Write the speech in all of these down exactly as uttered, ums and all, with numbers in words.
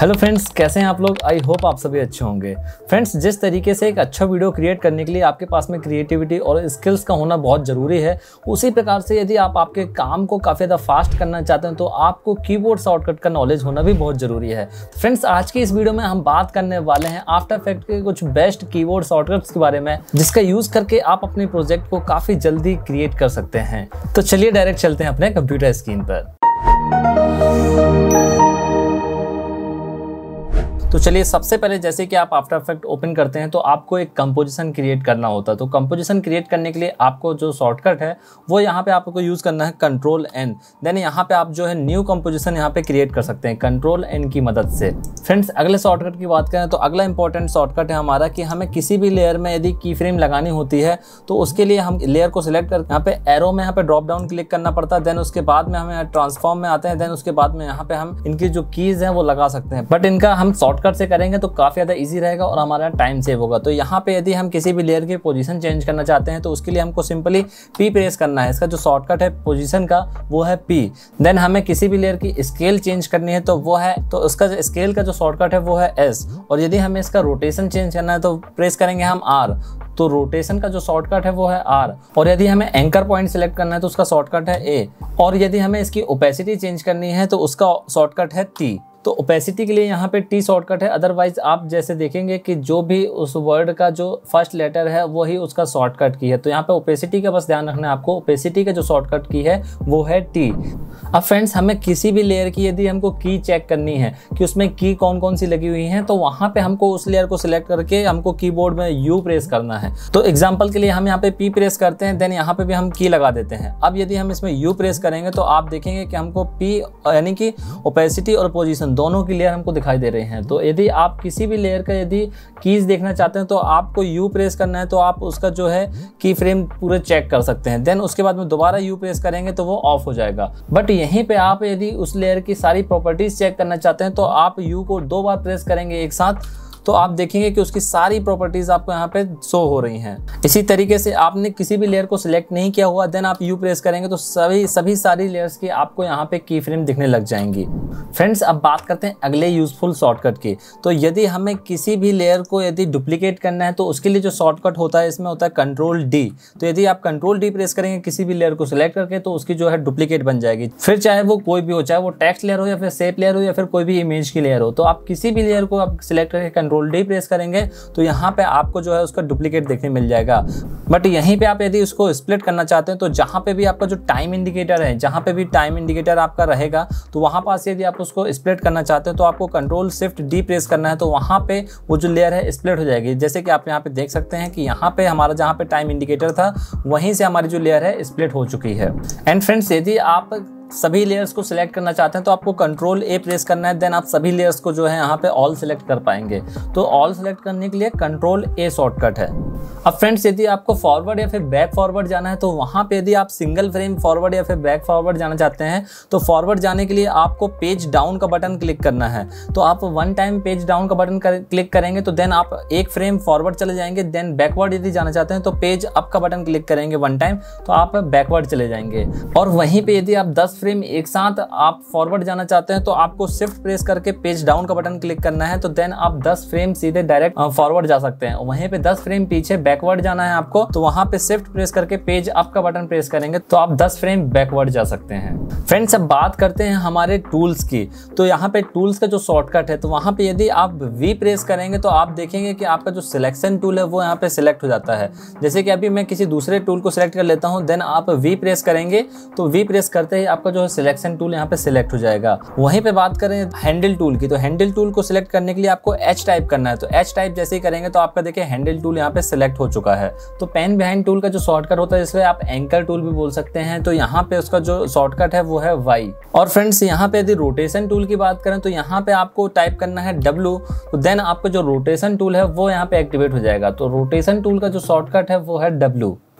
Hello friends, कैसे हैं आप लोग। आई होप आप सभी अच्छे होंगे। फ्रेंड्स, जिस तरीके से एक अच्छा वीडियो क्रिएट करने के लिए आपके पास में क्रिएटिविटी और स्किल्स का होना बहुत ज़रूरी है, उसी प्रकार से यदि आप आपके काम को काफ़ी ज़्यादा फास्ट करना चाहते हैं तो आपको कीबोर्ड शॉर्टकट का नॉलेज होना भी बहुत ज़रूरी है। फ्रेंड्स, आज की इस वीडियो में हम बात करने वाले हैं आफ्टर इफेक्ट के कुछ बेस्ट कीबोर्ड शॉर्टकट्स के बारे में, जिसका यूज़ करके आप अपने प्रोजेक्ट को काफ़ी जल्दी क्रिएट कर सकते हैं। तो चलिए डायरेक्ट चलते हैं अपने कंप्यूटर स्क्रीन पर। तो चलिए, सबसे पहले जैसे कि आप आफ्टर इफेक्ट ओपन करते हैं तो आपको एक कंपोजिशन क्रिएट करना होता है। तो कंपोजिशन क्रिएट करने के लिए आपको जो शॉर्टकट है वो यहाँ पे आपको यूज़ करना है कंट्रोल एन। देन यहाँ पे आप जो है न्यू कंपोजिशन यहाँ पे क्रिएट कर सकते हैं कंट्रोल एन की मदद से। फ्रेंड्स, अगले शॉर्टकट की बात करें तो अगला इंपॉर्टेंट शॉर्टकट है हमारा कि हमें किसी भी लेयर में यदि की फ्रेम लगानी होती है तो उसके लिए हम लेयर को सिलेक्ट कर यहाँ पे एरो में यहाँ पे ड्रॉप डाउन क्लिक करना पड़ता है। देन उसके बाद में हमें ट्रांसफॉर्म में आते हैं। देन उसके बाद में यहाँ पे हम इनकी जो कीज हैं वो लगा सकते हैं, बट इनका हम शॉर्टकट से करेंगे तो काफी ज्यादा इजी रहेगा और हमारा टाइम सेव होगा। तो यहाँ पे यदि हम किसी भी लेयर की पोजीशन चेंज करना चाहते हैं तो उसके लिए हमको सिंपली पी प्रेस करना है। इसका जो शॉर्टकट है पोजीशन का वो है पी। देन हमें किसी भी लेयर की स्केल चेंज करनी है तो वो है तो उसका जो स्केल का जो शॉर्टकट है वो है एस। और यदि हमें इसका रोटेशन चेंज करना है तो प्रेस करेंगे हम आर। तो रोटेशन का जो शॉर्टकट है वो है आर। और यदि हमें एंकर पॉइंट सिलेक्ट करना है तो उसका शॉर्टकट है ए। और यदि हमें इसकी ओपेसिटी चेंज करनी है तो उसका शॉर्टकट है टी। तो ओपेसिटी के लिए यहाँ पे टी शॉर्टकट है। अदरवाइज आप जैसे देखेंगे कि जो भी उस वर्ड का जो फर्स्ट लेटर है वही उसका शॉर्टकट की है। तो यहाँ पे ओपेसिटी का बस ध्यान रखना है आपको। ओपेसिटी का जो शॉर्टकट की है वो है टी। अब फ्रेंड्स, हमें किसी भी लेयर की यदि हमको की चेक करनी है कि उसमें की कौन कौन सी लगी हुई हैं तो वहाँ पे हमको उस लेयर को सिलेक्ट करके हमको कीबोर्ड में यू प्रेस करना है। तो एग्जाम्पल के लिए हम यहाँ पे पी प्रेस करते हैं, देन यहाँ पे भी हम की लगा देते हैं। अब यदि हम इसमें यू प्रेस करेंगे तो आप देखेंगे कि हमको पी यानी कि ओपेसिटी और पोजीशन दोनों की लेयर हमको दिखाई दे रहे हैं। तो यदि आप किसी भी लेयर का यदि कीज देखना चाहते हैं तो आपको यू प्रेस करना है, तो आप उसका जो है की फ्रेम पूरे चेक कर सकते हैं। देन उसके बाद में दोबारा यू प्रेस करेंगे तो वो ऑफ हो जाएगा। बट यहीं पे आप यदि उस लेयर की सारी प्रॉपर्टीज चेक करना चाहते हैं तो आप यू को दो बार प्रेस करेंगे एक साथ, तो आप देखेंगे कि उसकी सारी प्रॉपर्टीज आपको यहाँ पे शो हो रही हैं। इसी तरीके से आपने किसी भी लेयर को सिलेक्ट नहीं किया हुआ, देन आप यू प्रेस करेंगे तो सभी सभी सारी लेयर्स की आपको यहाँ पे की फ्रेम दिखने लग जाएंगी। फ्रेंड्स, अब बात करते हैं अगले यूजफुल शॉर्टकट की। तो यदि हमें किसी भी लेयर को यदि डुप्लीकेट करना है तो उसके लिए जो शॉर्टकट होता है इसमें होता है कंट्रोल डी। तो यदि आप कंट्रोल डी प्रेस करेंगे किसी भी लेयर को सिलेक्ट करके तो उसकी जो है डुप्लीकेट बन जाएगी। फिर चाहे वो कोई भी हो, चाहे वो टेक्स्ट लेयर हो या फिर शेप लेयर हो या फिर कोई भी इमेज की लेयर हो, तो आप किसी भी लेयर को आप सिलेक्ट करके कंट्रोल डी प्रेस करेंगे तो यहाँ पे आपको जो है उसका डुप्लीकेट देखने मिल जाएगा। बट यहीं पे आप यदि उसको स्प्लिट करना चाहते हैं तो जहाँ पे भी आपका जो टाइम इंडिकेटर है, जहाँ पे भी टाइम इंडिकेटर आपका रहेगा तो वहाँ पास यदि आप उसको स्प्लिट करना चाहते हैं तो आपको कंट्रोल शिफ्ट डी प्रेस करना है। तो वहाँ पे वो जो लेयर है स्प्लिट हो जाएगी। जैसे कि आप यहाँ पे देख सकते हैं कि यहाँ पे हमारा जहाँ पे टाइम इंडिकेटर था वहीं से हमारी जो लेयर है स्प्लिट हो चुकी है। एंड फ्रेंड्स, यदि आप सभी लेयर्स को सिलेक्ट करना चाहते हैं तो आपको कंट्रोल ए प्रेस करना है। देन आप सभी लेयर्स को जो है यहाँ पे ऑल सिलेक्ट कर पाएंगे। तो ऑल सिलेक्ट करने के लिए कंट्रोल ए शॉर्टकट है। अब फ्रेंड्स, यदि आपको फॉरवर्ड या फिर बैक फॉरवर्ड जाना है तो वहाँ पे यदि आप सिंगल फ्रेम फॉरवर्ड या फिर बैक फॉरवर्ड जाना चाहते हैं तो फॉरवर्ड जाने के लिए आपको पेज डाउन का बटन क्लिक करना है। तो आप वन टाइम पेज डाउन का बटन कर, क्लिक करेंगे तो देन आप एक फ्रेम फॉरवर्ड चले जाएंगे। देन बैकवर्ड यदि जाना चाहते हैं तो पेज अप का बटन क्लिक करेंगे वन टाइम तो आप बैकवर्ड चले जाएंगे। और वहीं पे यदि आप दस फ्रेम एक साथ आप फॉरवर्ड जाना चाहते हैं तो आपको शिफ्ट प्रेस करके पेज डाउन का बटन क्लिक करना है। तो देन आप दस फ्रेम सीधे डायरेक्ट फॉरवर्ड जा सकते हैं। वहीं पे दस फ्रेम पीछे बैकवर्ड जाना है आपको तो वहां पे शिफ्ट प्रेस करके पेज अप का बटन प्रेस करेंगे तो आप दस फ्रेम बैकवर्ड जा सकते हैं। फ्रेंड्स, अब बात करते हैं हमारे टूल्स की। तो यहाँ पे टूल्स का जो शॉर्टकट है तो वहां पे यदि आप वी प्रेस करेंगे तो आप देखेंगे कि आपका जो सिलेक्शन टूल है वो यहाँ पे सिलेक्ट हो जाता है। जैसे कि अभी मैं किसी दूसरे टूल को सिलेक्ट कर लेता हूँ, देन आप वी प्रेस करेंगे तो वी प्रेस करते ही आपका जो है सिलेक्शन टूल यहाँ पे सिलेक्ट हो जाएगा। वहीं पे बात करें हैंडल टूल की, तो हैंडल टूल को सिलेक्ट करने के लिए आपको एच टाइप करना है। तो एच टाइप जैसे ही करेंगे तो आपका देखिए हैंडल टूल यहाँ पे सिलेक्ट हो चुका है। तो पेन बिहाइंड टूल का जो शॉर्टकट होता है इसे आप एंकर टूल भी बोल सकते हैं। तो यहाँ पे उसका जो शॉर्टकट है वो है वाई। और फ्रेंड्स, यहाँ पे यदि रोटेशन टूल की बात करें तो यहाँ पे आपको टाइप करना है डब्ल्यू। तो देन आपका जो रोटेशन टूल है वो यहाँ पे एक्टिवेट हो जाएगा। तो रोटेशन टूल का जो शॉर्टकट है वो है डब्ल्यू।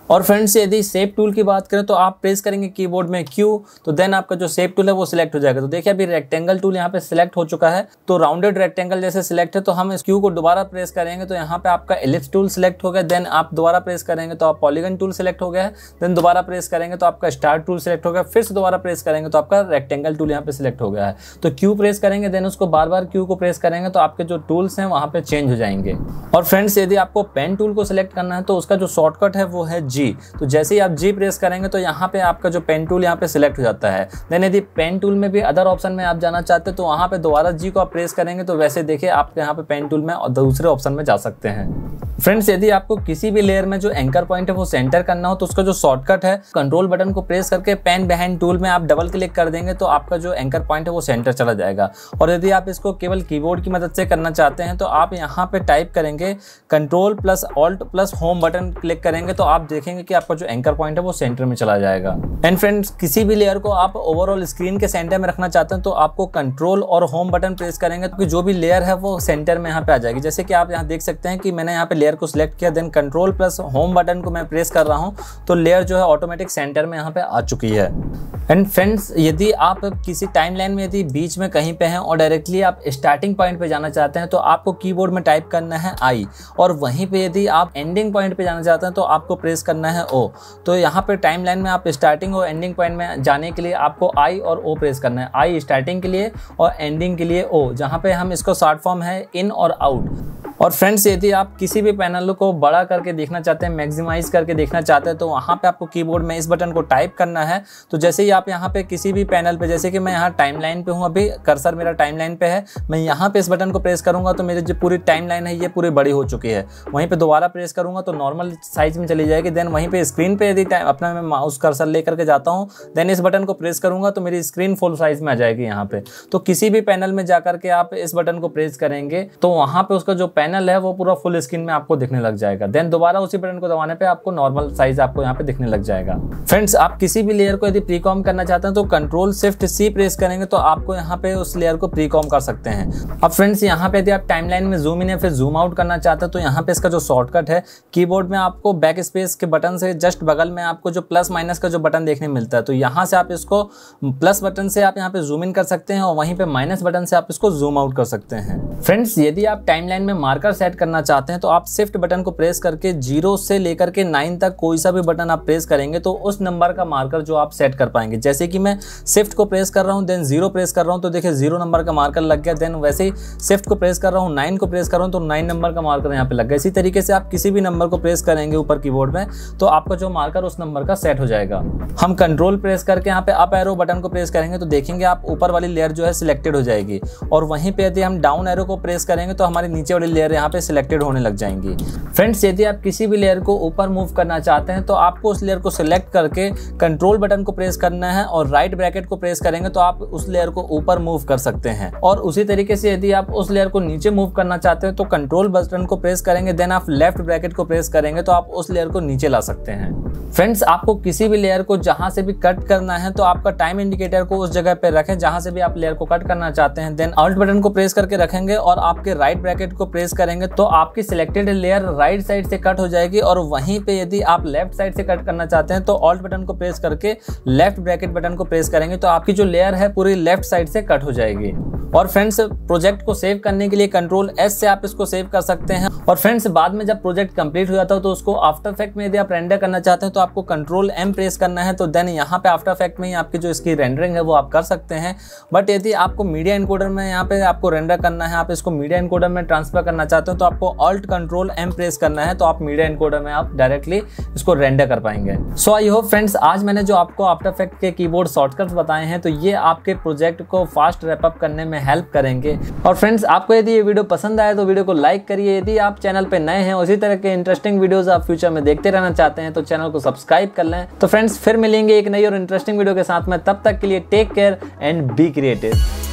और फ्रेंड्स यदि शेप टूल की बात करें तो आप प्रेस करेंगे कीबोर्ड में क्यू, तो देन आपका जो शेप टूल है वो सिलेक्ट हो जाएगा। तो देखिए अभी रेक्टेंगल टूल यहाँ पे सिलेक्ट हो चुका है, तो राउंडेड रेक्टेंगल जैसे सिलेक्ट है, तो हम इस क्यू को दोबारा प्रेस करेंगे तो यहाँ पे आपका एलिप्स टूल सिलेक्ट हो गया। देन आप दोबारा प्रेस करेंगे तो आप पॉलीगन टूल सिलेक्ट हो गया है। देन दोबारा प्रेस करेंगे तो आपका स्टार टूल सिलेक्ट हो गया। फिर से दोबारा प्रेस करेंगे तो आपका रेक्टेंगल टूल यहाँ पे सिलेक्ट हो गया है। तो क्यू प्रेस करेंगे, देन उसको बार बार क्यू को प्रेस करेंगे तो आपके जो टूल्स हैं वहाँ पे चेंज हो जाएंगे। और फ्रेंड्स यदि आपको पेन टूल को सिलेक्ट करना है तो उसका जो शॉर्टकट है वो है जी। तो जैसे ही आप जी प्रेस करेंगे तो यहाँ पे आपका जो पेन टूल यहाँ पे सिलेक्ट हो जाता है। देन यदि पेन टूल में भी अदर ऑप्शन में आप जाना चाहते हैं तो वहाँ पे दोबारा जी को आप प्रेस करेंगे तो वैसे देखिए आप यहाँ पे पेन टूल में और दूसरे ऑप्शन में जा सकते हैं। फ्रेंड्स यदि आपको किसी भी लेयर में जो एंकर पॉइंट है वो सेंटर करना हो तो उसका जो शॉर्टकट है कंट्रोल बटन को प्रेस करके पेन बिहाइंड टूल में आप डबल क्लिक कर देंगे तो आपका जो एंकर पॉइंट है वो सेंटर चला जाएगा। और यदि आप इसको केवल कीबोर्ड की मदद से करना चाहते हैं तो आप यहाँ पे टाइप करेंगे control plus alt plus home button click करेंगे तो आप देखेंगे कि आपका जो एंकर पॉइंट है वो सेंटर में चला जाएगा। एंड फ्रेंड्स किसी भी लेयर को आप ओवरऑल स्क्रीन के सेंटर में रखना चाहते हैं तो आपको कंट्रोल और होम बटन प्रेस करेंगे तो जो भी लेयर है वो सेंटर में यहाँ पे आ जाएगी। जैसे कि आप यहाँ देख सकते हैं कि मैंने यहाँ पे लेयर को सिलेक्ट किया, then control plus home button को मैं प्रेस कर रहा हूँ तो लेयर जो है ऑटोमेटिक सेंटर में यहाँ पे आ चुकी है। एंड फ्रेंड्स यदि आप किसी टाइमलाइन में यदि बीच में कहीं पे हैं और डायरेक्टली आप स्टार्टिंग पॉइंट पे जाना चाहते हैं तो आपको कीबोर्ड में टाइप करना है आई, और वहीं पे यदि आप एंडिंग पॉइंट पे जाना चाहते हैं तो आपको प्रेस करना है ओ। तो यहाँ पे टाइमलाइन में आप स्टार्टिंग और एंडिंग पॉइंट में जाने के लिए आपको आई और ओ प्रेस करना है। आई स्टार्टिंग के लिए और एंडिंग के लिए ओ, जहाँ पे हम इसको शॉर्ट फॉर्म है इन और आउट। और फ्रेंड्स यदि आप किसी भी पैनल को बड़ा करके देखना चाहते हैं, मैक्सिमाइज करके देखना चाहते हैं तो वहाँ पे आपको कीबोर्ड में इस बटन को टाइप करना है। तो जैसे ही आप यहाँ पे किसी भी पैनल पे, जैसे कि मैं यहाँ टाइमलाइन पे हूँ, अभी कर्सर मेरा टाइमलाइन पे है, मैं यहाँ पे इस बटन को प्रेस करूँगा तो मेरी जो पूरी टाइमलाइन है ये पूरी बड़ी हो चुकी है। वहीं पे दोबारा प्रेस करूँगा तो नॉर्मल साइज में चली जाएगी। देन वहीं पे स्क्रीन पे यदि अपना मैं माउस कर्सर लेकर के जाता हूँ, देन इस बटन को प्रेस करूँगा तो मेरी स्क्रीन फुल साइज में आ जाएगी यहाँ पे। तो किसी भी पैनल में जाकर के आप इस बटन को प्रेस करेंगे तो वहाँ पे उसका जो पैनल है वो पूरा फुल स्क्रीन में आपको दिखने लग जाएगा। देन दोबारा उसी बटन को दबाने पे आपको नॉर्मल साइज आपको यहाँ पे दिखने लग जाएगा। फ्रेंड्स आप किसी भी लेयर को यदि प्रीकॉम करना चाहते हैं तो कंट्रोल शिफ्ट सी प्रेस करेंगे तो आपको यहाँ पे उस लेयर को प्रीकॉम कर सकते हैं। अब फ्रेंड्स यहाँ पे यदि आप टाइमलाइन में जूम इन या फिर जूम आउट करना चाहते हैं तो यहाँ पे इसका जो शॉर्टकट है कीबोर्ड में आपको बैक स्पेस के बटन से जस्ट बगल में आपको जो प्लस माइनस का जो बटन देखने मिलता है, तो यहाँ से आप इसको प्लस बटन से आप यहाँ पे जूम इन कर सकते हैं और वहीं पे माइनस बटन से आप इसको जूम आउट कर सकते हैं। फ्रेंड्स यदि आप टाइमलाइन में मार्कर सेट करना चाहते हैं तो आप शिफ्ट बटन को प्रेस करके जीरो से लेकर के नाइन तक कोई सा भी बटन आप प्रेस करेंगे तो उस नंबर का मार्कर जो आप सेट कर पाएंगे। जैसे कि मैं शिफ्ट को प्रेस कर रहा हूं, देन जीरो प्रेस कर रहा हूं तो देखिए जीरो नंबर का मार्कर लग गया। देन वैसे ही शिफ्ट को प्रेस कर रहा हूं, नाइन को प्रेस कर रहा हूं तो नाइन नंबर का मार्कर यहाँ पे लग गया। इसी तरीके से आप किसी भी नंबर को प्रेस करेंगे ऊपर कीबोर्ड में तो आपका जो मार्कर उस नंबर का सेट हो जाएगा। हम कंट्रोल प्रेस करके यहाँ पे अप एरो बटन को प्रेस करेंगे तो देखेंगे आप ऊपर वाली लेयर जो है सिलेक्टेड हो जाएगी, और वहीं पे यदि हम डाउन एरो को प्रेस करेंगे तो हमारी नीचे वाली लेयर यहाँ पे सिलेक्टेड होने लग जाएंगी। फ्रेंड्स यदि आप किसी भी लेयर को ऊपर मूव करना चाहते हैं तो आपको उस लेयर को सिलेक्ट करके कंट्रोल बटन को प्रेस करना है और राइट ब्रैकेट को प्रेस करेंगे तो आप उस लेयर को ऊपर मूव कर सकते हैं। और उसी तरीके से यदि आप उस लेयर को नीचे मूव करना चाहते हैं तो कंट्रोल बटन को प्रेस करेंगे, देन आप लेफ्ट ब्रैकेट को प्रेस करेंगे तो आप उस लेयर को नीचे ला सकते हैं। फ्रेंड्स आपको किसी भी लेयर को जहां से भी कट करना है तो आपका टाइम इंडिकेटर को उस जगह पे रखें जहां से भी आप लेयर को कट करना चाहते हैं। देन ऑल्ट बटन को प्रेस करके रखेंगे और आपके राइट ब्रैकेट को प्रेस करेंगे तो आपकी सिलेक्टेड लेयर राइट साइड से कट हो जाएगी। और वहीं पे यदि आप लेफ्ट साइड से कट करना चाहते हैं तो ऑल्ट बटन को प्रेस करके लेफ्ट ब्रैकेट बटन को प्रेस करेंगे तो आपकी जो लेयर है पूरी लेफ्ट साइड से कट हो जाएगी। और फ्रेंड्स प्रोजेक्ट को सेव करने के लिए कंट्रोल एस से आप इसको सेव कर सकते हैं। और फ्रेंड्स बाद में जब प्रोजेक्ट कंप्लीट हो जाता है तो उसको आफ्टर इफेक्ट में यदि आप रेंडर करना चाहते हैं तो आपको कंट्रोल एम प्रेस करना है। तो देन यहाँ पे आफ्टर इफेक्ट में ही आपकी जो इसकी रेंडरिंग है वो आप कर सकते हैं। बट यदि आपको मीडिया इनकोडर में यहाँ पे आपको रेंडर करना है, आप इसको मीडिया इनकोडर में ट्रांसफर करना चाहते हो तो आपको ऑल्ट कंट्रोल एम प्रेस करना है, तो आप मीडिया इनकोडर में आप डायरेक्टली इसको रेंडर कर पाएंगे। सो आई होप फ्रेंड्स आज मैंने जो आपको आफ्टर इफेक्ट के कीबोर्ड शॉर्टकट्स बताए हैं तो ये आपके प्रोजेक्ट को फास्ट रैप अप करने में हेल्प करेंगे। और फ्रेंड्स आपको यदि ये वीडियो पसंद आए तो वीडियो को लाइक करिए। यदि आप चैनल पे नए हैं, उसी तरह के इंटरेस्टिंग वीडियोस आप फ्यूचर में देखते रहना चाहते हैं तो चैनल को सब्सक्राइब कर लें। तो फ्रेंड्स फिर मिलेंगे एक नई और इंटरेस्टिंग वीडियो के साथ में, तब तक के लिए take care and be creative.